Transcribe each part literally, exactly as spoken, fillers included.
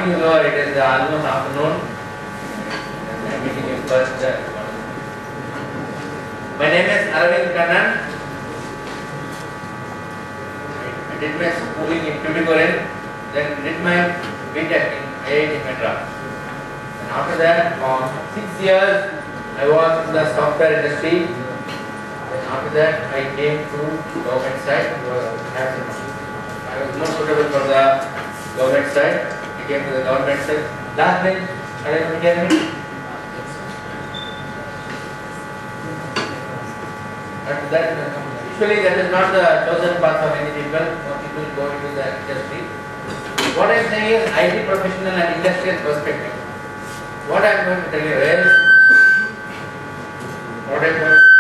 morning is over, it is almost afternoon. I am meeting you first. My name is Aravind Kannan. I did my schooling in Tuticorin, then did my B Tech in I I T Madras. And after that, for six years, I was in the software industry. And after that, I came to government side. I was more suitable for the government side. I came to the government side. Last bench, are you hearing me? But that, usually that is not the chosen path of many people. Most people go into the industry. What I am saying is I T professional and industrial perspective. What I am going to tell you is, what I am going to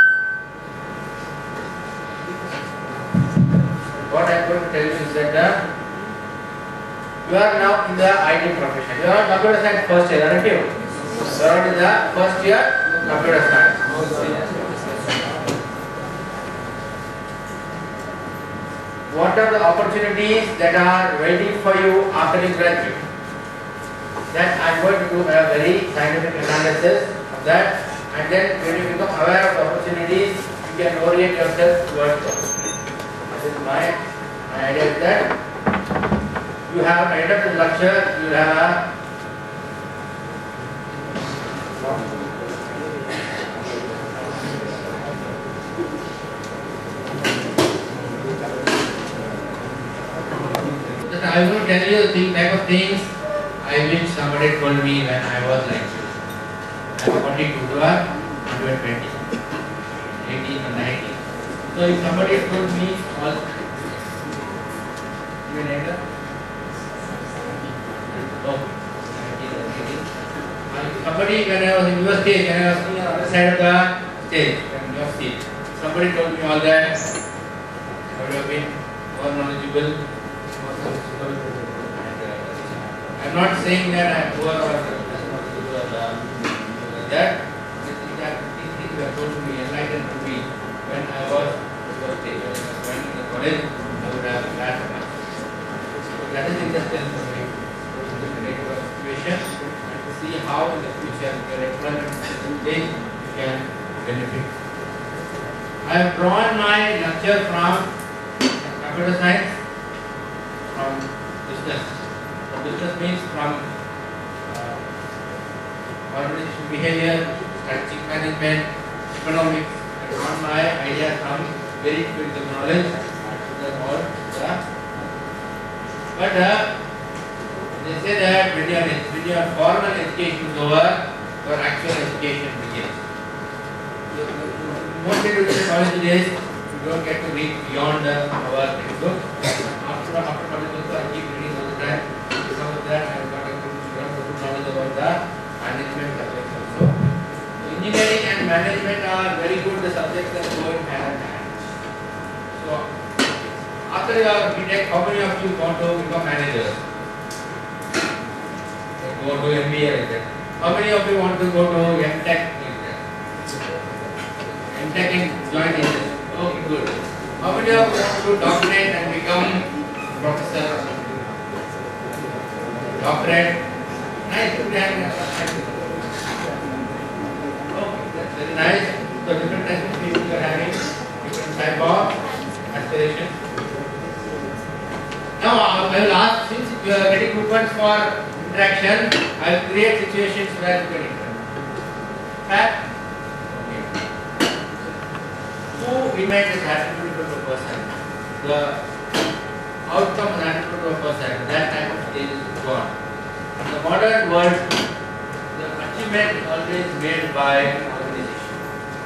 What I am going to tell you is that uh, you are now in the I T profession. You are computer science first year, aren't you? You are in the first year computer science. What are the opportunities that are waiting for you after you graduate? That I am going to do a very scientific analysis of that, and then when you become aware of the opportunities, you can orient yourself towards those. This is my, my idea is that you have at the end of the lecture, you have I am going to tell you the type of things I wish somebody told me when I was like I am forty-two, you are twenty, eighteen or nineteen. So if somebody told me all even younger, oh, nineteen or eighteen. And somebody when I was in university, when I was on the other side of the stage, in university, somebody told me all that. I would have been more knowledgeable. I am not saying that I am poor or responsible or that. These things were told to me, enlightened to me when I was when in the college. I would have that much. So that is industrial information. To relate to a situation and to see how in the future your employment stage you can benefit. I have drawn my lecture from computer science, from business. So business means from uh, organization behavior, strategic management, economics. I drawn my ideas from very critical knowledge. All the but uh, they say that when your when your formal education is over, your actual education begins. So, most education college days, you don't get to read beyond the our textbook. After after college also, I keep reading all the time. Because of that, I have got a good, good knowledge about the management subjects also. So, engineering and management are very good the subjects that go in hand in hand. So, after your B Tech, how many of you want to become managers? Go to M B A like that. How many of you want to go to M Tech like that? M Tech in joint industry. Okay, good. How many of you want to doctorate and become professor or something? Doctorate? Nice. Okay, that's very nice. So different types of people you are having, different type of aspiration. Now I will ask, since you are getting good ones for interaction, I will create situations where you can interact. Fact? Okay. Who remains as attribute of a person? The outcome and attribute of a person, that type of stage is gone. In the modern world, the achievement is always made by organization.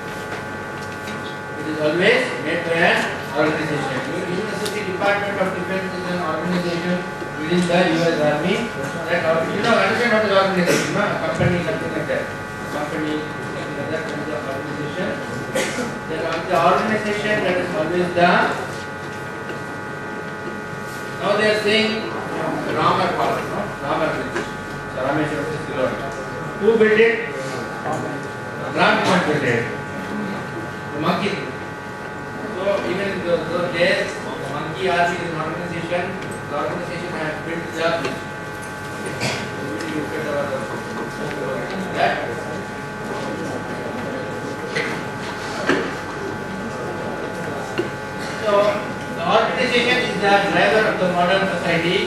It is always made by an organization. University Department of Defense is an organization within the U S Army. That you know, understand what is organization? No? A company, something like that. A company, something like that. That is the organization. The organization that is always the. Now they are saying Ramar Palace, no? Ramar Bridge. So Rameshwar is Silon. Who built it? Ram built it. The monkey. So even in those, those days, the monkey army is an organization. The organization has built the bridge. that. So the organization is the driver of the modern society.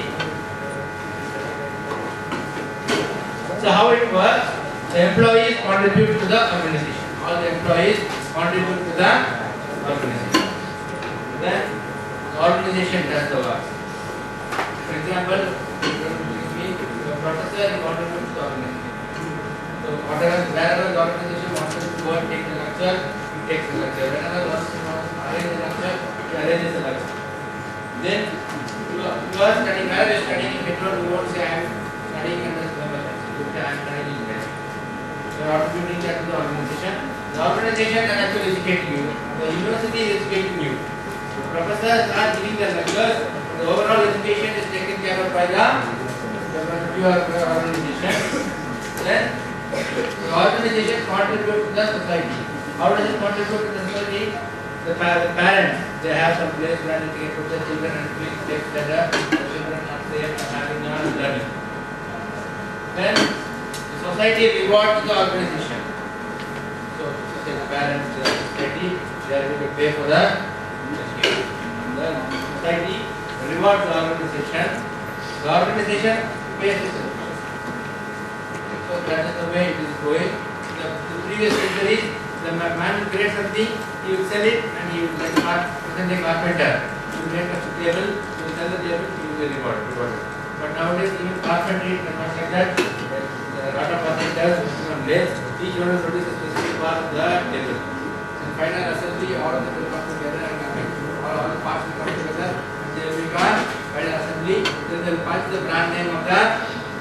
So how it works? The employees contribute to the organization. All the employees contribute to the organization. Then the organization does the work. For example, the professor contributes to the organization. So whatever, wherever the organization wants us to go and take the lecture, he takes the lecture. Whenever the organization wants to arrange the lecture, he arranges the lecture. Then you are, you are studying, where you are studying in Metro, you won't say I am studying under the government. You say I am studying in Metro. You are attributing that to the organization. The organization is actually educating you. The university is educating you. The professors are giving the lectures. The overall education is taken care of by the your organization. Then the organization contributes to the society. How does it contribute to the society? The, pa the parents, they have some place where they can put the children and please take better. The children are safe and having a learning. Then the society rewards the organization. So, say the parents, the society, they are going to pay for the education. The society rewards the organization. The organization pays the service. So that is the way it is going. The, the previous centuries, the man will create something, he will sell it, and he will like art, present a carpenter. He will make a table, he will sell the table, he will be rewarded. rewarded. But nowadays, even carpentry is not like that. There are a lot of carpenters working on lathes. Each one will produce a specific part of the table. In final assembly, all of them will come together and I mean, all, all the parts will come together. And they will become final assembly. Then they will punch the brand name of the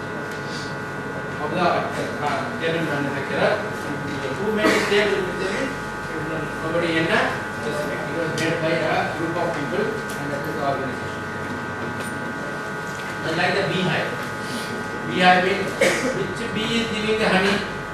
of the uh, table manufacturer. Who made this table? Nobody in a specific. It was made by a group of people, and that is the organization. Unlike the beehive. Beehive means which bee is giving the honey?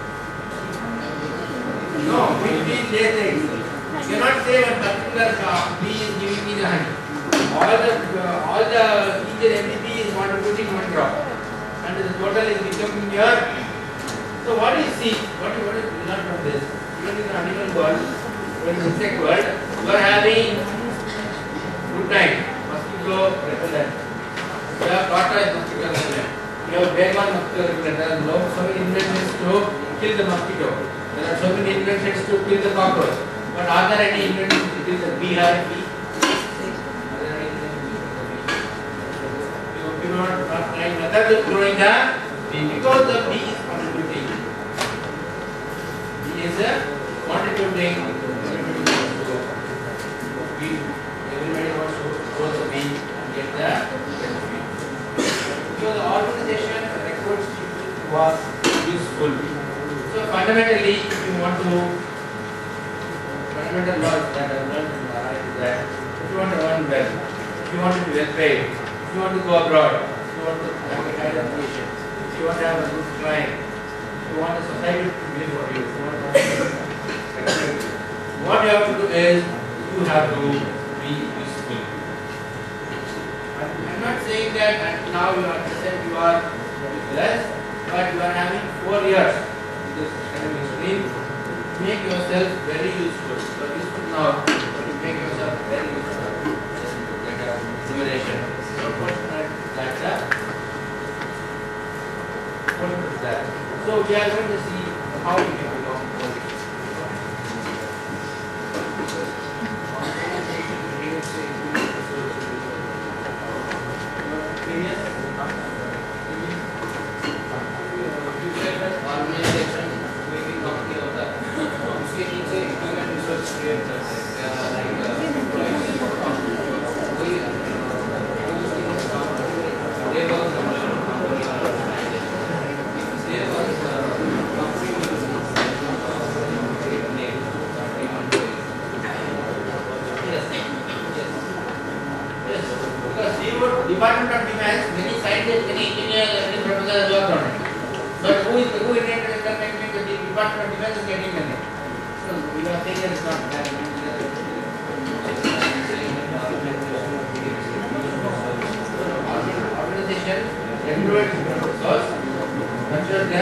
No, which bee lays eggs. You cannot say one particular uh, bee is giving me the honey. All the uh, all the each and every bee is contributing one drop, and the total is becoming your. So what do you see? What do you, what do you learn from this? Even in the animal world, or in the insect world, you are having good night, mosquito repellent. You have tortoise mosquito repellent. You have bear-man mosquito repellent. There are no, so many inventions to kill the mosquito. There are so many inventions to kill the cockroach. But are there any inventions to kill the beehive bee? Are there any inventions to kill the bee? You, you are not trying methods of growing the bee because the bee is contributing. Bee is a contributing. Bee. Everybody wants to grow the bee and get the bee. So the organization recruits people who are useful. So fundamentally, if you want to, fundamental laws that I learned in the life is that if you want to earn well, if you want to be well paid, if you want to go abroad, if you want to have a higher education, if you want to have a good client, if you want the society to live for you, if you want to what you have to do is you have to be useful. I'm not saying that now you understand you are useless, but you are having four years in this academic stream. Make yourself very useful. You are useful now, but you make yourself very useful. Like a simulation. So what that's that? What is that? So we are going to see how you can become more. Department of Defense, many scientists, many engineers, many professors worked on it. But who is who invented the technique? The Department of Defense is getting money. So we are saying that it's not that. Organization regulates professors, ensures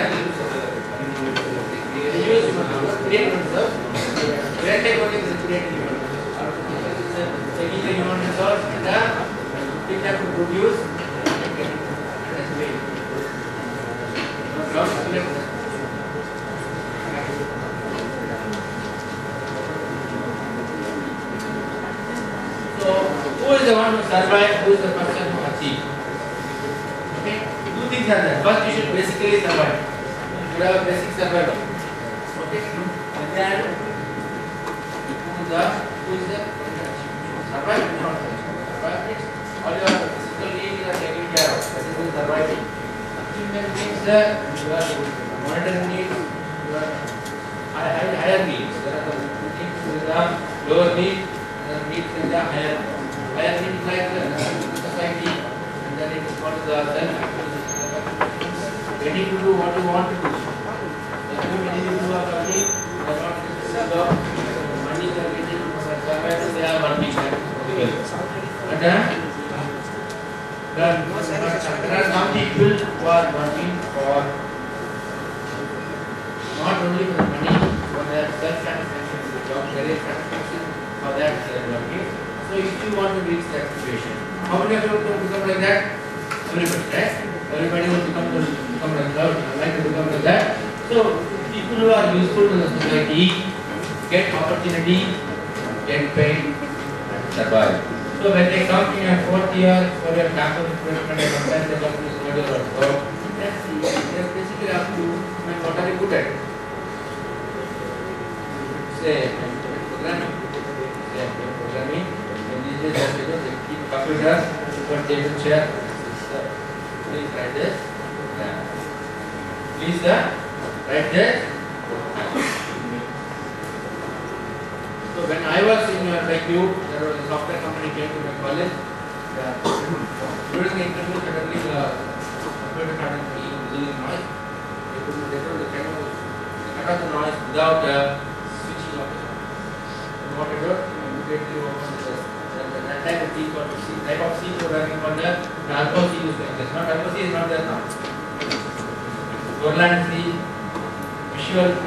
resource and the thing that to produce and get it as well. Ground select. So who is the one who survived? Who is the person who achieved? Okay, two things are there. First, you should basically survive. You should have a basic survival. Okay, and then who is the who is the survive? Not survive means all your physical needs are taken care of. That is the surviving. Achievement means that you are monetary needs, you are higher higher needs. There are the things with the lower needs. The needs in the higher, higher needs like the society, and then it is called the self-actualization. Ready to do what you want to do. If you many people are working, they are not getting the job, money they are getting for survival, they are working together. But then, there are some people who are working for not only for the money, for their self-satisfaction in the job, career satisfaction. For that they are working. So if you want to reach that situation, how many of you will become like that? Everybody, right? Everybody will become to become like that. I like to become like that. So people who are useful to the society get opportunity, get paid, and survive. So when they come in your fourth year for your campus recruitment, and sometimes they come to this model or so, that's basically up to you. What are you good at? Say programming. Yeah, programming. And these days, you know, they keep computers, but they will share. Please write this. Yeah. Please uh, write this. So when I was in uh, like you, there was a software company came to my college. Yeah. During the interview, suddenly the computer started losing noise. They couldn't they couldn't kind of cut off the noise without uh, switching off. So what I did? Immediately open this. That type of C called C type of C programming called the Alpha C is like this. Not Alpha C is not there now. Golang C, Visual C.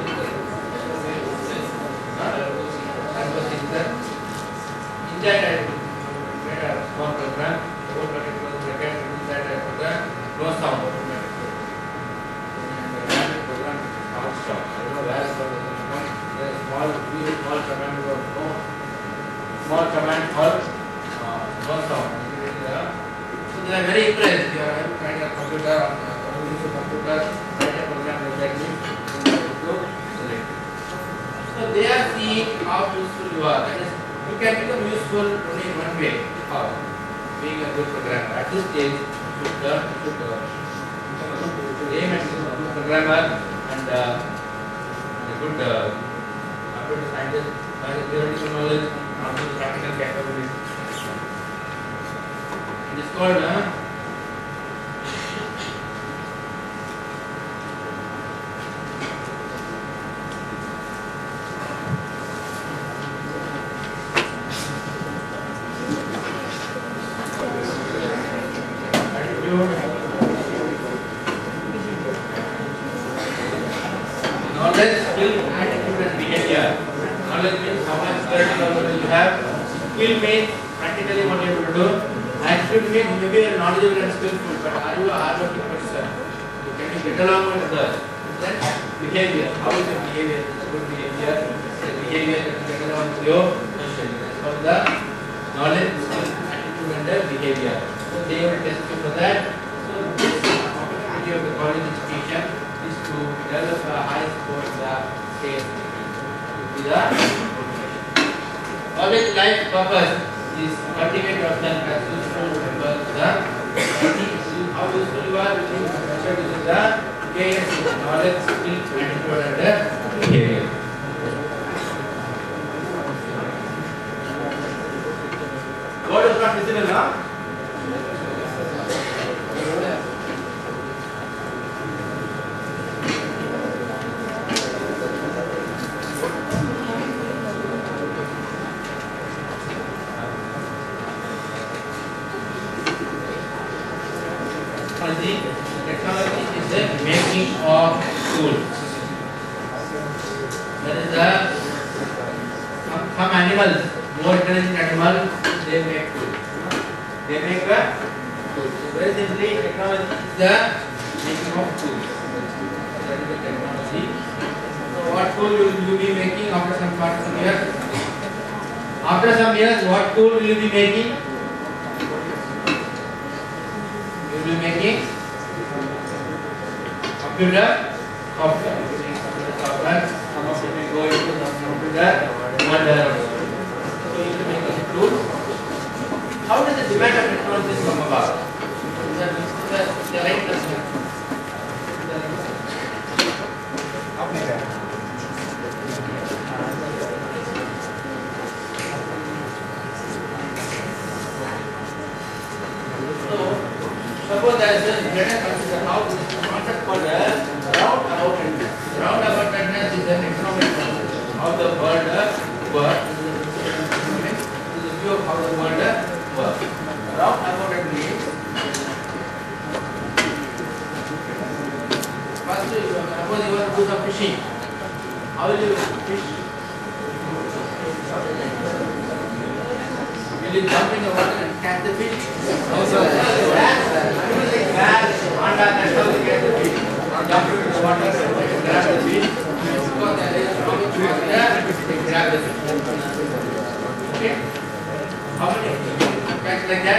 Alpha C is there. In that I made a small program. The whole project was bracket. Inside I put the no sound automatic. And the magic program sound stop. I don't know where it was. There is a small, very small command was no. Small command called uh, no sound. So they are very impressed. You are trying a computer on a computer, write a program like that. So they are seeing how useful you are. That is, you can become useful only in one way. How? Being a good programmer. At this stage, you should learn, you should uh, become a good aim at becoming a good programmer and uh, a good uh, computer scientist, theoretical knowledge. Also the practical capability. It is called uh, attitude, knowledge, skill, attitude and behavior. Knowledge means how much theoretical you have. Skill means practically what you have to do. Attitude means maybe you are knowledgeable and skillful, but are you a hardworking person? Can you get along with others? Then behavior. How is your behavior? It's a good behavior. The behavior that you get along with your person. That's called the knowledge, skill, attitude, and the behavior. So they will test you for that. So this opportunity of the college education is to develop a high score in the case. The college life purpose is cultivate yourself as useful members of the society. How useful you are, which is measured using the K S knowledge, skill, attitude, and the behavior. God is not visible now. Technology is the making of tools. There is a some, some animals, more intelligent animals, they make tools. They make a tool. So very simply, technology is the making of tools. That is the technology. So what tool will you be making after some part some years? After some years, what tool will you be making? You will be making computer software. Software. Some of you may go into some computer. And, uh, so you will make a tool. How does the demand of technology come about? The, the, the right question. Okay. So, suppose there is a greater consider how this concept called a roundaboutedness. Roundaboutedness is an economic concept. How the world works. This is the view of how the world works. Roundaboutedness means first, you suppose you want to do some fishing. How will you fish? Will you jump in the water and catch the fish? No, sir. Using bags, Honda, that's how you get the fish. Jump into the water and grab the fish. Because there is a strong force there, they grab the fish. Okay? How many catch like that?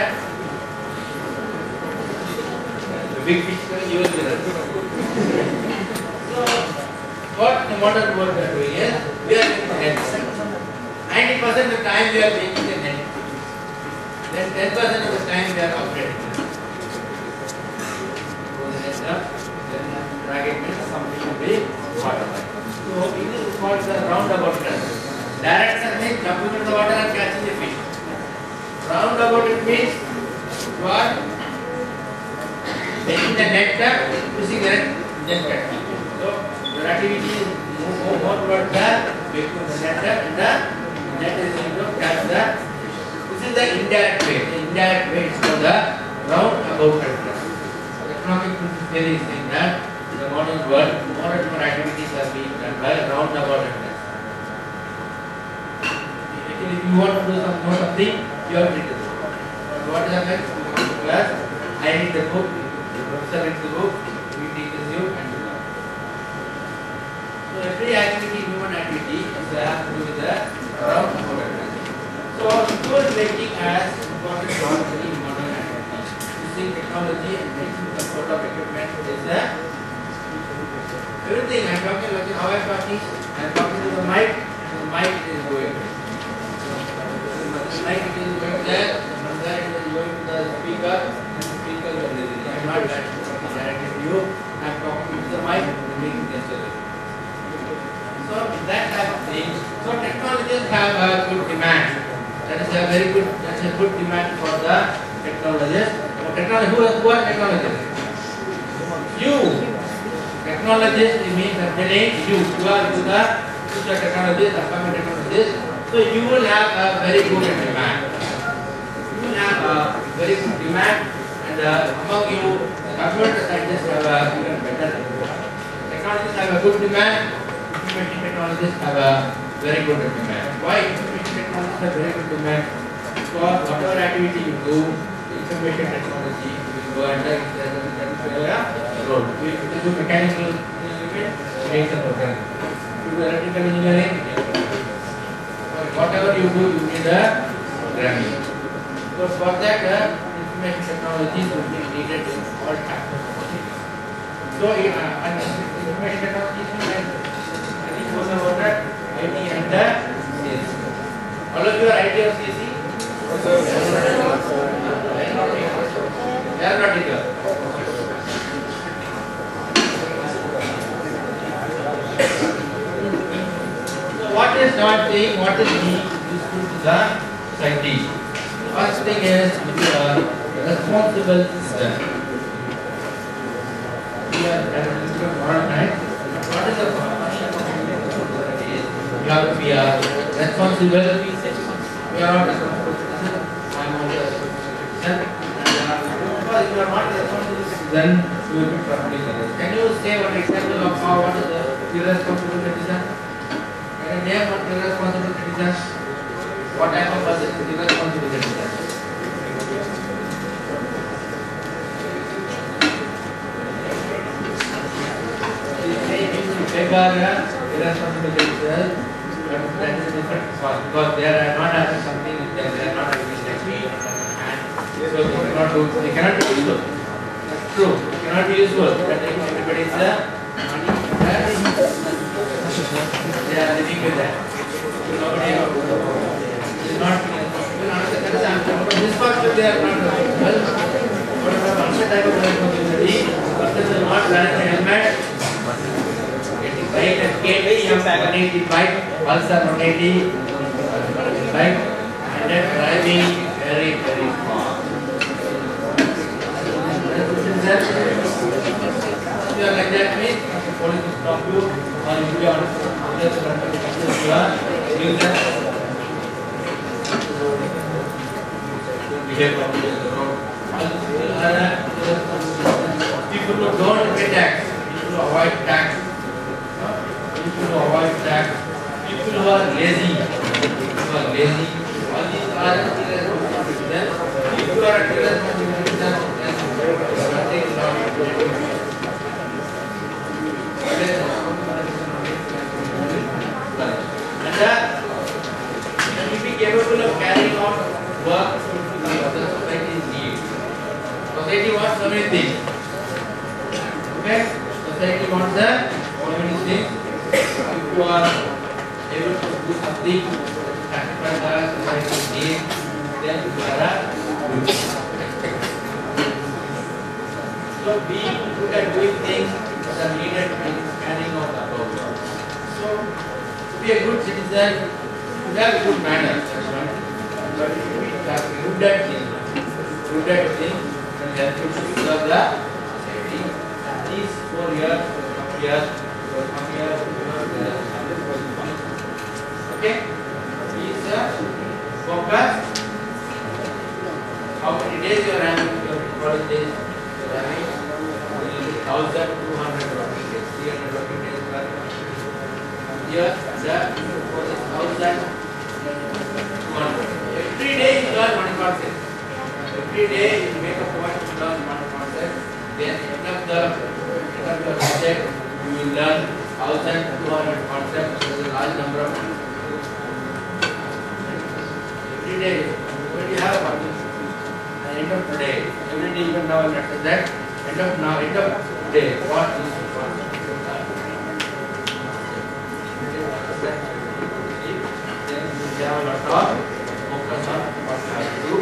The big fish can use the rest. So, what the modern world we are doing is, we are making nets. ninety percent of the time we are making the net. Then ten percent of the time we are operating. So the net up, then drag it means something will be water. So this is called the roundabout method. Direct means jumping into the water and catching the fish. Roundabout it means you are making the net up, using the net catching. So your activity is more, more towards the making the net up and the net is going to catch the. This is the indirect way. The indirect way is called the roundabout method. The economic theory is saying that in the modern world, more and more activities are being done by roundabout method. Actually, if you want to do some know something, you have to read the book. But what happens? You come to class, I read the book, the professor reads the book, he teaches you, and you learn. So every activity, human activity, is has to do with the roundabout method. So tool making has important role in modern activity. Using technology and making some sort of equipment is a everything. I am talking like how I am talking. I am talking to the mic, and the mic is going. The mic is going there, from there it is going to the speaker, and the speaker is releasing. I am not talking directly to you. I am talking to the mic and making gesture. So that type of thing. So technologies have a good demand. That is a very good. That is a good demand for the technologists. The technology. Who are, who are technologists? You. Technologists. It means I'm telling you. You are to the future technologists, upcoming technologists. So you will have a very good demand. You will have a very good demand, and uh, among you, the computer scientists have a even better demand. Technologists have a good demand. Information technologists have a very good demand. Why information technologists have very good demand? Because whatever activity you do, information technology will go under a role. If you do mechanical engineering, it makes a program. If you do electrical engineering, whatever you do, you need a programming. So for that, uh, information technologies will be needed in all types of projects. So uh, information technologies and about that, I T and the C S E. All of you are I T or C S E? They are not equal. So what is not saying, what is useful to the scientist? First thing is uh, responsible citizen. We are at a little more time. What is the you have to be a responsible citizen. We are not responsible citizen. I am not a responsible citizen. And because if you are not a responsible citizen, you will be properly punished. Can you say one example of how what is the irresponsible citizen? Can you name one irresponsible citizen? What type of person is irresponsible citizen? are uh, irresponsible citizens, but that is a different cause because they are not having something with them, they are not having like me and so they cannot do, they cannot be useful. That's true, they cannot be useful. But everybody is the money that they are living with that. Nobody is not. This part they are not well. What type of responsibility? Person will not run a helmet. Getting bike and K V, one eighty bike, Pulsar one eighty bike, and then driving very very fast. If you are like that, means the police will stop you, or if you are under the control of you are user. Behave properly on the road. People who don't pay tax, people who avoid tax, people who avoid tax, people who are lazy, people who are lazy, all these are irresponsible citizens. People who are irresponsible citizens, nothing is not and that you will be capable of carrying out work what the society needs. Society wants so many things. Okay? Society wants the so many things. If you are able to do something satisfy the society's needs, then you are a good. So being good at doing things that are needed in carrying out the above work. So to be a good citizen, you have good manners. That's one thing. But if you are good at things, good at things, then help you to serve the society. And these four years, from here, from here, okay? Please uh, focus. How many days you are having your college days? You are having one thousand two hundred working days, three hundred working days per year. The for this one thousand two hundred. Every day you learn one concept. Every day you make a point to learn one concept. Then end of the end of your subject you will learn one thousand two hundred concepts. This is a large number of concepts. Every day when you have one, at the end of the day, every day even now I say that end of now end of day what is the concept? Then you have a lot of focus on what you have to do.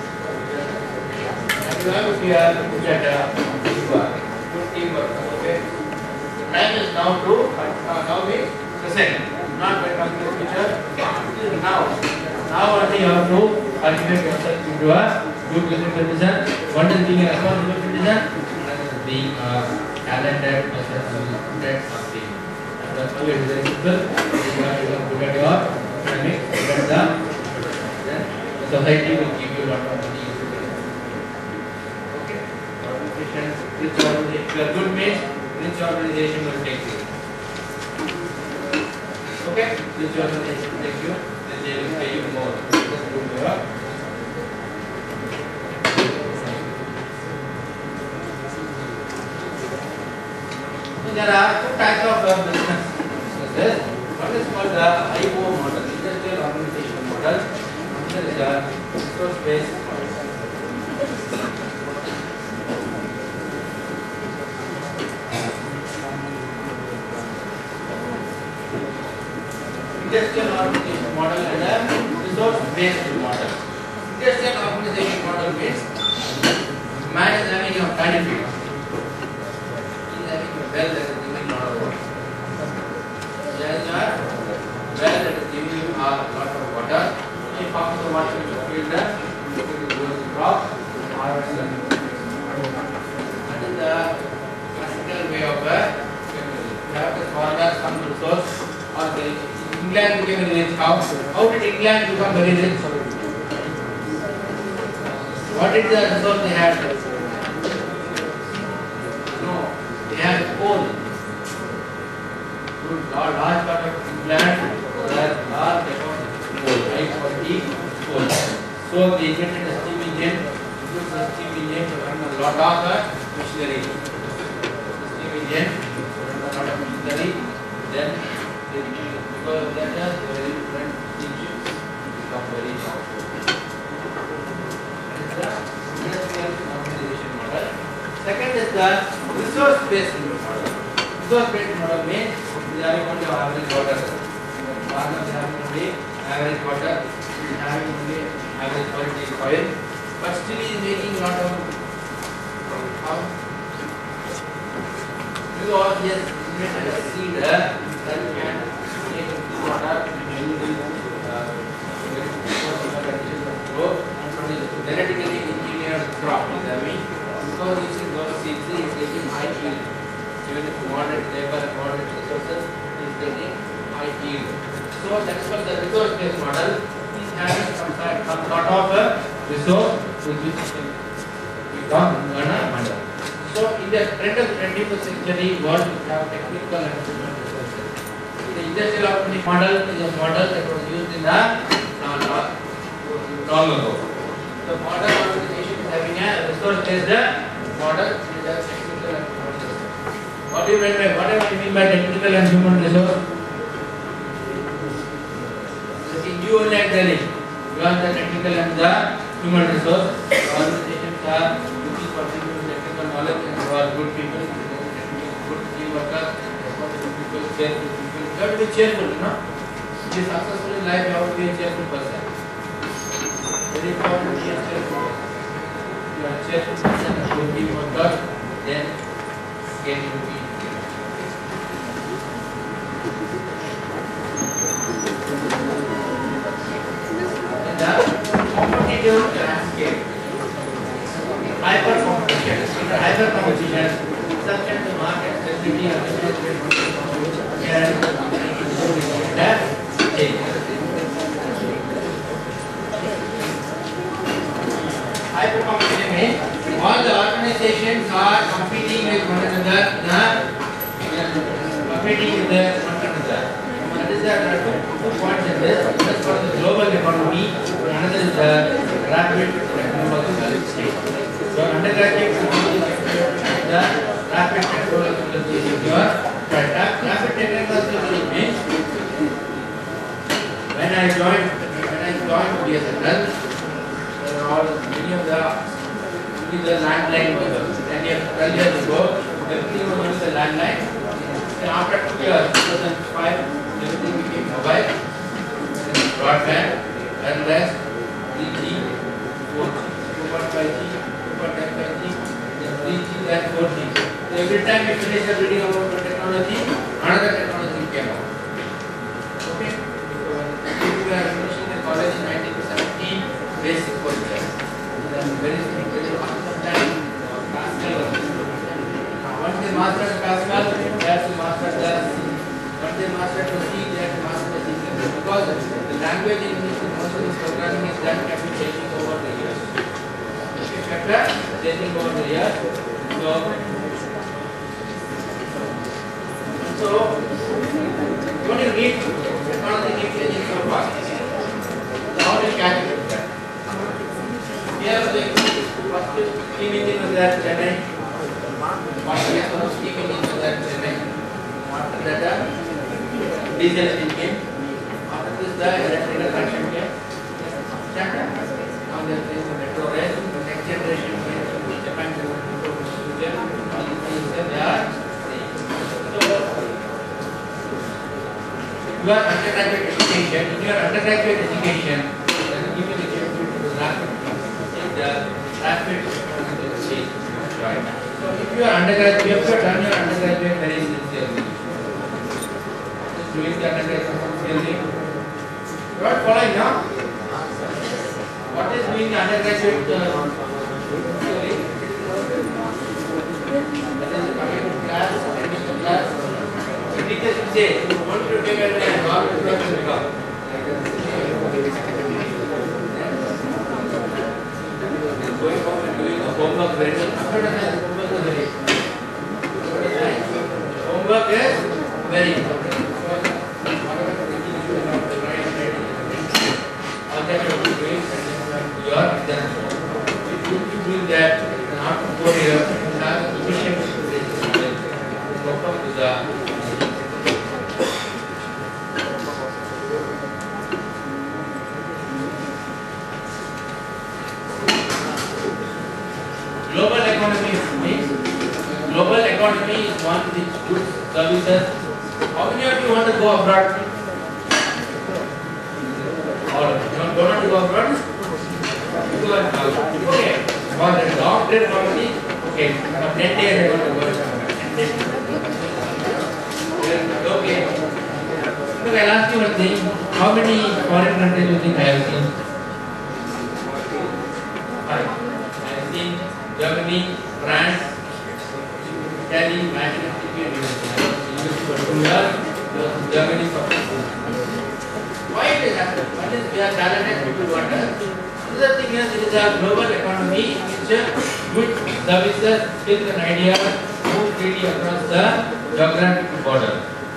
And you have to be a good at teamwork. Good teamwork. Okay. The time is now to uh, now be present. Not by coming to the future. Now. Now only you have to cultivate yourself into a good citizen. One is being a responsible citizen. Another is being a talented person who is good at something. And that's why it is very simple. You have to become good at your academics, good at the the society will give you a lot of money. Okay? Organization, rich organization, if you are good means, rich organization will take you. Okay? Rich organization will take you, then they will pay you more. Just do your work. So there are two types of uh, business. One is called the I O model, industrial organization model. There is a resource based model. Industrial organization model and a resource based model. Industrial organization model means man is having a benefit. He is having a well that is giving a lot of work. He has a well that is giving you a lot of water. If after the water is filled up, you can go to crop and harvest them. That is the classical way of the you have the farmer some resource or the England became very rich. How? How did England become very rich? What is the resource they had? No, they had coal. Large, large part of England were large amount of coal, high quality coal. So they invented a steam engine. Used the steam engine to run a lot of machinery. The steam engine to run a lot of machinery. then it, because of that, the very different steamships become very powerful. That is the industrial organization model. Second is the resource-based model. Resource-based model means we are only average water. Farmers are having only average water, having only average quality soil, but still is making lot of how because he has invented a seed that can make water in uh, grow and produce genetically engineered crop. I mean, because using those seeds, he is getting high yield. Even if moderate labor and moderate resources, he is getting high yield. So that's what the resource-based model is having some sort some sort of a resource with which we can earn a model. So in the trend of the twenty-first century world, we have technical and human resources. The industrial organization model is a model that was used in the uh, long ago. The modern organization is having a resource-based model with a technical and human resources. What do you mean by what do you mean by technical and human resource? You only are telling you are the technical and the human resource. Organizations are looking for people with technical knowledge and who are good people, good team workers, responsible people, cheerful people. You have to be cheerful, you know. To be successful in life, you have to be a cheerful person. Very important to be a cheerful person. If you are a cheerful person and good team worker, then again you will be. The competitive landscape, hyper competition, under hyper competition, such as the market stability and hyper competition means all the organizations are competing with one another, competing with one another. That is the two points in this. One is for the global economy, another is the rapid technological state. So undergraduate the rapid technological state is your rapid technological means when I joined when I joined B S N L, there were all many of the only the landline was ten years, twelve years ago, everything was only the landline. Then after two years, two thousand five, everything became mobile, broadband, wireless, three G, four G, two point five G, two point five G, then three G, then four G. So every time you finish the reading about the technology, another technology came out. Okay? So when we were finishing the college in nineteen seventeen, basic was there. Then very very after that, Pascal was there. Now once they mastered Pascal, they have to master the C. Once they mastered the C, they have to master the C. Because the language in which most of this programming is done can be changing over the years. Okay, factor changing over the years. So, so what do you need? Technology keeps changing so fast. So how do you catch up with that? Here the first steam engine was there in Chennai. First steam engine was there in Chennai. After that, diesel engine came. After this, the electrical traction came. Now there is the metro rail. The next generation came. Japan future. All these things they are same. So, your undergraduate education, in your undergraduate education, there is given the capability to rapid the rapid stage. So, if you are undergraduate, you have to done your undergraduate very sincerely. Just doing the undergraduate sincerely. You are following now? What is doing the undergraduate uh, sincerely? That is coming to class, attending the class. The teachers will say, don't you take a time, all the students will come. Going home and doing the homework very well. After that, homework is very homework is very important. Whatever the teaching you are not right, all that you are doing, you are done. If you keep doing that, then after four years, you have efficient to come to the economy means global economy is one which goods, services. How many of you want to go abroad? All of you don't want to go abroad? Go abroad. Okay. For the doctor economy, okay. For ten days I want to go abroad. ten days. Okay. Look, I'll ask you one thing. How many foreign countries do you think I have seen? Five. I have seen Germany, France, Italy, United States, for two years. Germany for two years. Why it is happening? One is we are talented people want us. Another thing is it is a global economy which goods, services, skills and ideas move freely across the geographical border.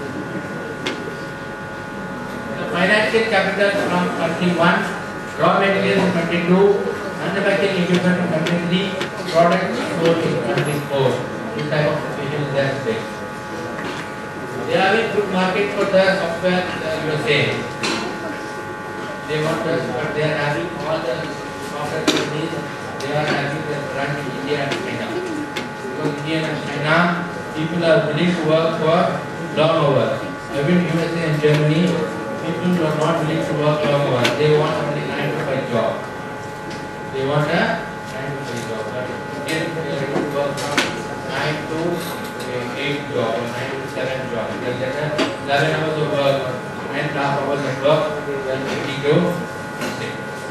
Financial capital from country one, raw materials in country two, manufacturing equipment in country three, products sold in country four. This type of situation is there today. They are having good market for the software uh, U S A. They want us, but they are having all the software companies. They are having the brand in India and China. Because India and China, people are willing to work for long hours. Even U S A and Germany, people who are not willing to work long hours. They want only nine to five job. They want a nine to five job. But Indian people are ready to work from nine to eight job or nine to seven job. Because they have eleven hours of work, nine and a half hours of work. They are ready to sit.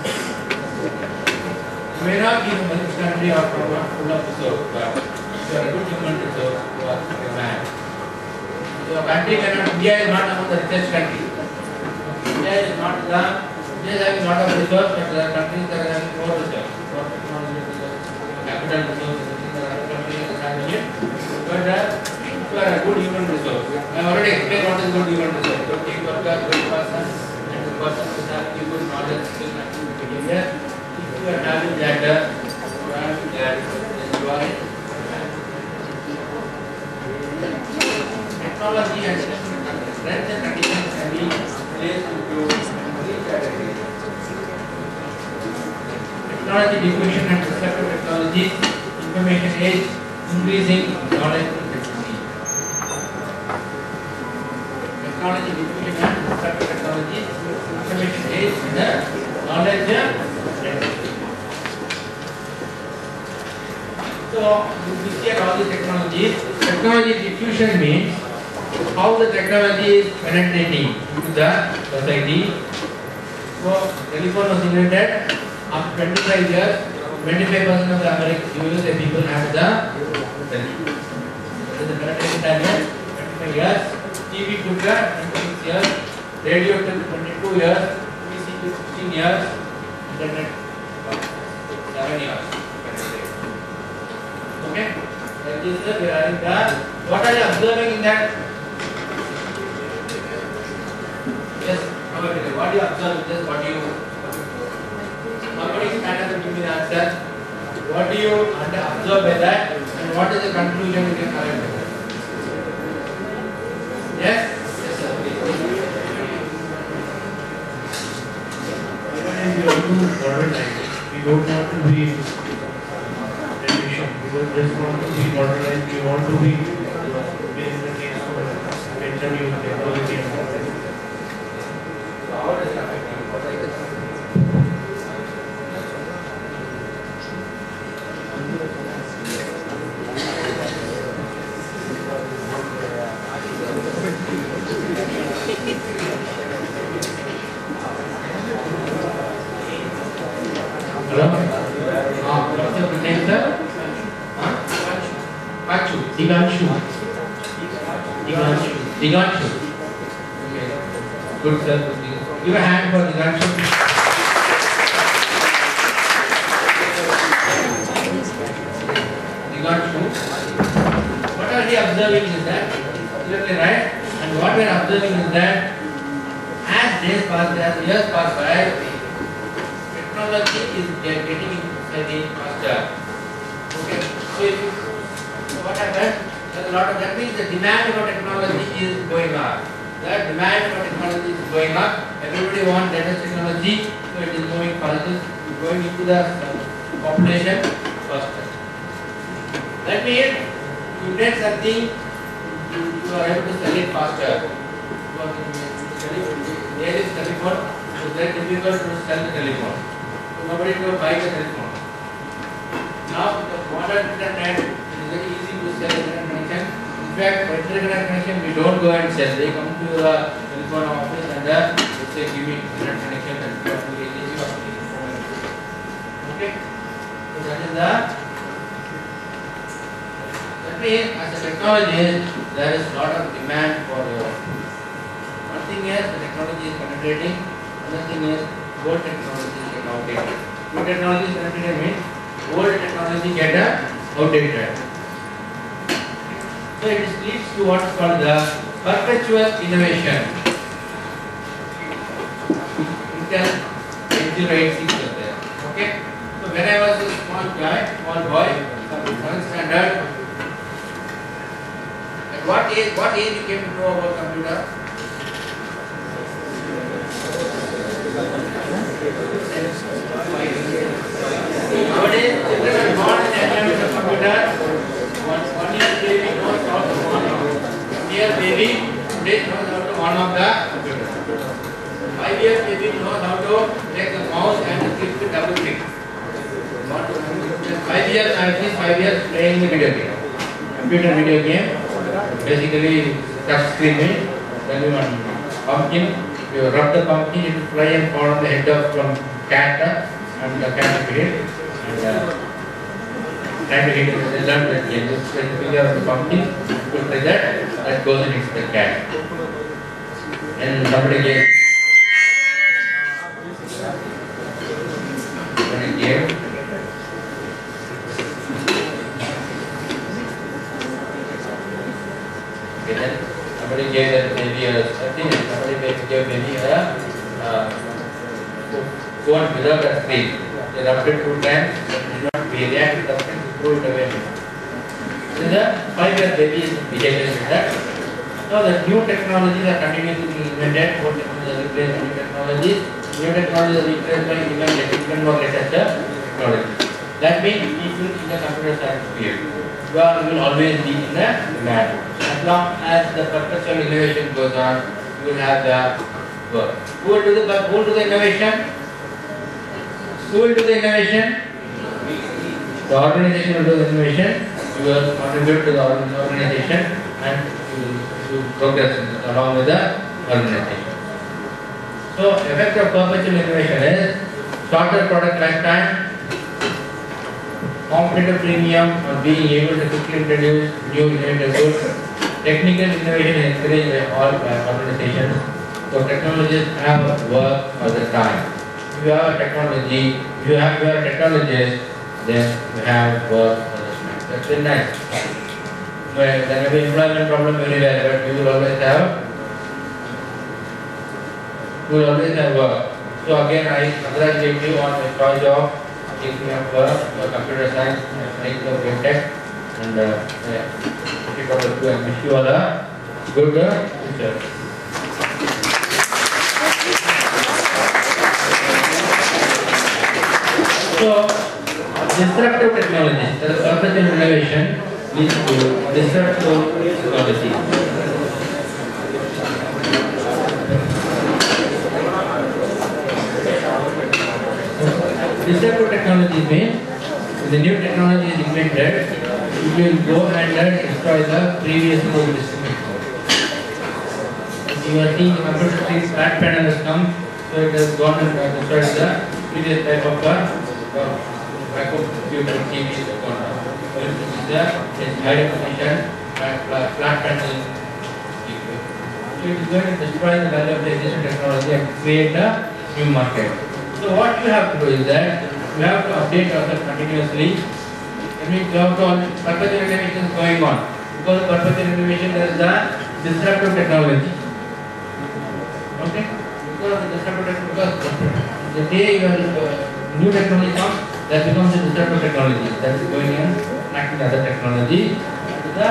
You may not be from a rich country or from a full of resource, but if you are a good human resource, you are a man. Your country cannot. India is not among the richest country. India is not the, India is having a lot of resources, but there are countries that are having more resources, more technology resources, capital resources, there are countries that are having it. But uh, if you are a good human resource, I already explained what is good human resource. Good team worker, good person, and the person who is having good knowledge, skill, and behavior. If you are having that, uh, you are having that, then you are it. Technology and strength and conditions can be placed into three categories. Technology diffusion and disruptive technologies, information age, increasing knowledge and technology. Technology diffusion and disruptive technologies, information age, and knowledge and technology. So, we see at all these technologies. Technology diffusion means how the technology is penetrating into the society. So, telephone was invented after twenty-five years. twenty-five percent of the American U S A people have the telephone. That is the penetration time is twenty-five years. T V took twenty-six years. Radio took twenty-two years. P C took sixteen years. Internet seven years. Okay? That is the we are having that. What are you observing in that? Yes, probably. What do you observe in this? What do you? Somebody stand up and give me the answer. What do you observe by that? And what is the conclusion you can arrive at? Yes? Yes, sir. We want to modernize. We don't want to be efficient. We don't just want to be modernized. We want to be in the case of better new technology and all that. How does it affect you? Hello? Ah, what's your name, sir? Huh? Pachu. Diganshu. Diganshu. Diganshu. Okay. Good, sir. Give a hand for Diganshu. Diganshu. What are we observing is that, absolutely right, and what we are observing is that as days pass, as years pass by, technology is getting into faster. Okay. So, if you, so what happens? There's a lot of, that means the demand for technology is going up. The demand for technology is going up. Everybody wants latest technology, so it is moving faster, going into the population faster. That means you get something, you, you are able to sell it faster. You are there is telephone, so it's very difficult to sell the telephone. So nobody will buy the telephone. Now with the modern internet, it is very easy to sell internet connection. In fact, for internet connection, we don't go and sell. They come to the telephone office and uh, they say, give me internet connection and you have to get easy of it. Okay? So that is the. That means, as a technologist, there is a lot of demand for your. One thing is the technology is penetrating. Another thing is old technology is getting outdated. New technology is penetrating means old technology get outdated. So it leads to what is called the perpetual innovation. Intel eighty eighty-six was there. Okay. So when I was a small guy, small boy, seventh standard, at what age? What age you came to know about computer? Nowadays, children are born in the environment of computer. One, one year baby knows how to on. One year baby today knows how to on off the computer. Five year baby knows how to take the mouse and click the double click. Five years, at least five years playing the video game. Computer video game. Basically, touch screen means then you want pumpkin. You rub the pumpkin, it will fly and fall on the head of from cat and the cat will hit and uh, try to hit it. They learn that game. Just try the finger of the pumpkin, put like that, that goes and hits the cat. And somebody gave somebody gave okay then somebody gave that maybe a thing, somebody gave maybe a uh, phone without a screen. They rubbed it two times, but did not react to the screen, threw it away. So the five-year baby is behaving with that. Now the new technologies are continuously being invented. Old technologies are replaced by new technologies. New technologies are replaced by even, even more latest technology. That means people in the computer science field, you are, will always be in the demand. As long as the perpetual innovation goes on, you will have the work. Who will do the who will do the innovation? Who will do the innovation? The organization will do the innovation. You will contribute to the organization and you will, you will progress along with the organization. So, effect of perpetual innovation is shorter product lifetime, competitive premium on being able to quickly introduce new innovative goods. Technical innovation is encouraged by all organizations. So technologists have work all the time. If you have a technology, if you have you are a technologist, then you have work all the time. That's very nice. Well, there may be employment problem everywhere, but you will always have you will always have work. So again, I congratulate you on the choice of taking up work for computer science and science of tech, and uh, yeah, keep up the two and wish you all a good uh, future. So, disruptive technology, the perpetual innovation leads to disruptive technology. Disruptive technology means when the new technology is invented, it will go and uh, destroy the previous mode existing mode. You are seeing the computer screen flat panel has come, so it has gone and uh, destroyed the previous type of uh, microcomputer T V is gone. So it is the high definition flat, flat panel. So it is going to destroy the value of the existing technology and create a new market. So what you have to do is that you have to update yourself continuously. That means you have to perpetual innovation is going on. Because of perpetual innovation there is the disruptive technology. Okay? Because of the disruptive technology, because the day your uh, new technology comes, that becomes a disruptive technology. That is going in acting other technology. The,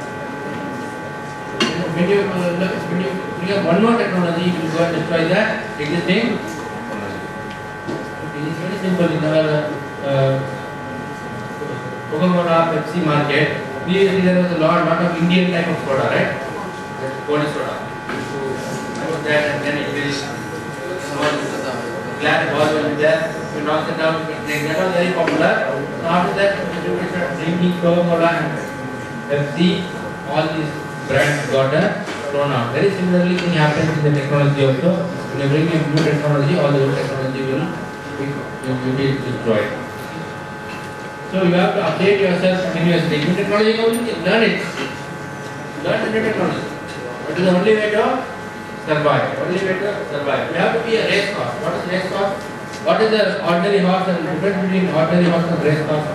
when you uh, when you bring up one more technology, you will go and destroy the existing. It is very simple in our uh, Coca-Cola, Pepsi market, previously there was a lot, lot of Indian type of soda, right? Cold soda. So put that and then it will small glass ball will be there. You knock it down, that was very popular. So after that, you start drinking Coca-Cola and Pepsi, all these brands got a thrown out. Very similarly thing happens in the technology also. When you bring a new technology, all the old technology will be, be destroyed. So you have to update yourself continuously. New technology comes, learn it. Learn the new technology. That is the only way to survive. Only way to survive. You have to be a race horse. What is race horse? What is the ordinary horse and the difference between ordinary horse and race horse?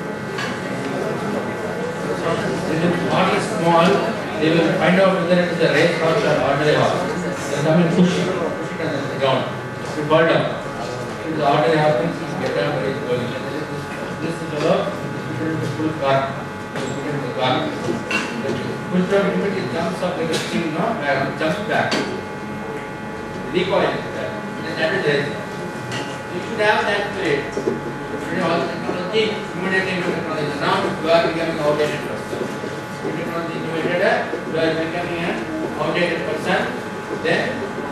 If the horse is small, they will find out whether it is a race horse or ordinary horse. They will come and push it, push it on the ground. You fall down. If the ordinary horse thinks he get down where he is going. This is the put it in the full car. Put it in the car. Push down, immediately jumps up like a spring, no? Back, jumps back. Recoil is there. That is race. You should have that spirit. You have all the technology, immediately new technology. Now you are becoming outdated person. New technology innovated, you are becoming an outdated person. Then,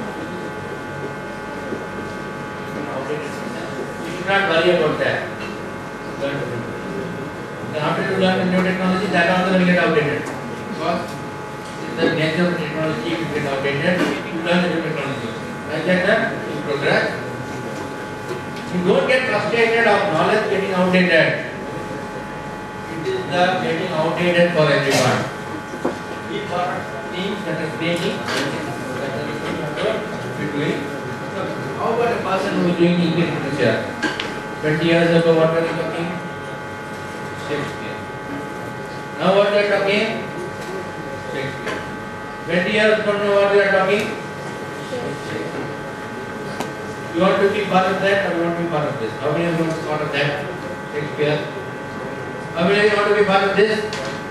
an outdated person. You should not worry about that. Learn to do it. Then after you learn the new technology, that also will get outdated. Because the nature of the technology will get outdated. You learn the new technology. Like that, you progress. You don't get frustrated of knowledge getting outdated. It is the getting outdated for everyone. These are things that are creating, that are doing. So, how about a person who is doing English literature? twenty years ago, what were you talking? Shakespeare. Now what we are talking? Shakespeare. twenty years from now, what we are talking? Shakespeare. You want to be part of that or you want to be part of this? How many of you want to be part of that? Shakespeare. How many of you want to be part of this?